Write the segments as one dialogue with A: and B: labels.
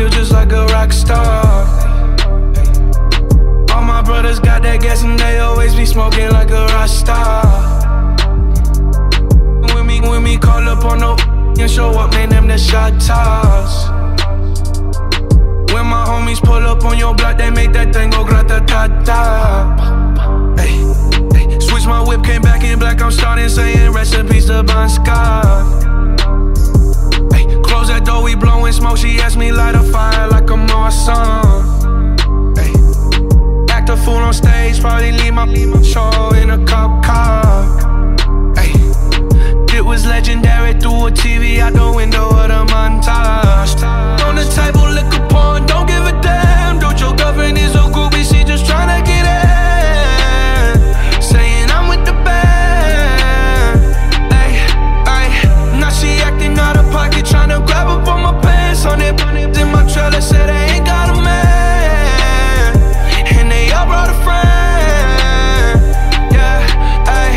A: feel just like a rock star. All my brothers got that gas and they always be smoking like a rock star. When me call up on no and show up, man, them the shot toss. When my homies pull up on your block, they make that thing go grata-ta-ta. Hey, hey, switch my whip, came back in black, I'm starting saying recipes to Bon Scott. Hey, close that door, we blowing smoke, she asked me light a fire like a Marsan. Hey, act a fool on stage, probably leave my show in a cop car. Hey, it was legendary through a TV out the window of the montage. On the table, liquor porn, don't give a damn. Dude, your girlfriend is a groupie, she just tryna get in. Saying I'm with the band. Ay, ay, now she acting out of pocket, tryna grab up on my pants. On it, in my trailer, said they ain't got a man. And they all brought a friend. Yeah, ay.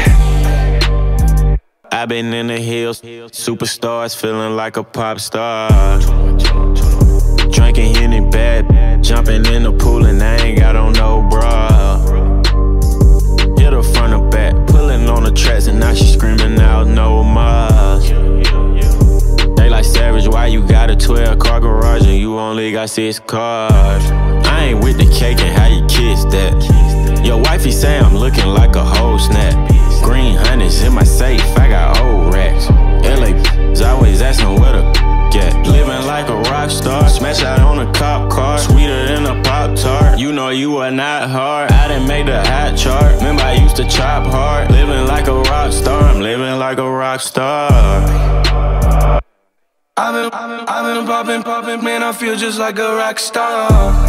B: I've been in the hills, superstars, feeling like a pop star. Drinking Henny bad, jumping in the pool and I ain't got on no bra. Hit her front or back, pulling on the tracks and now she screaming out no more. They like Savage, why you got a 12-car garage and you only got 6 cars? I ain't with the cake and how you kiss that. Your wifey say I'm looking like a whole snap. Green honey's in my safe, I got old racks. LA's always asking where the get. Living like a rock star, smash out on a cop car, sweeter than a Pop-Tart. You know you are not hard, I didn't make the hot chart. Remember I used to chop hard. Living like a rock star, I'm living like a rock star.
A: I've been poppin', man, I feel just like a rock star.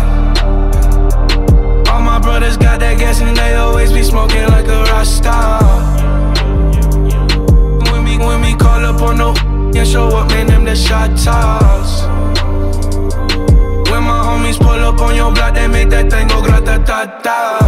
A: All my brothers got that gas and they always be smoking like a rock star. When me call up on no and show up, man, them the shot toss. When my homies pull up on your block, they make that thing go grata-ta-ta.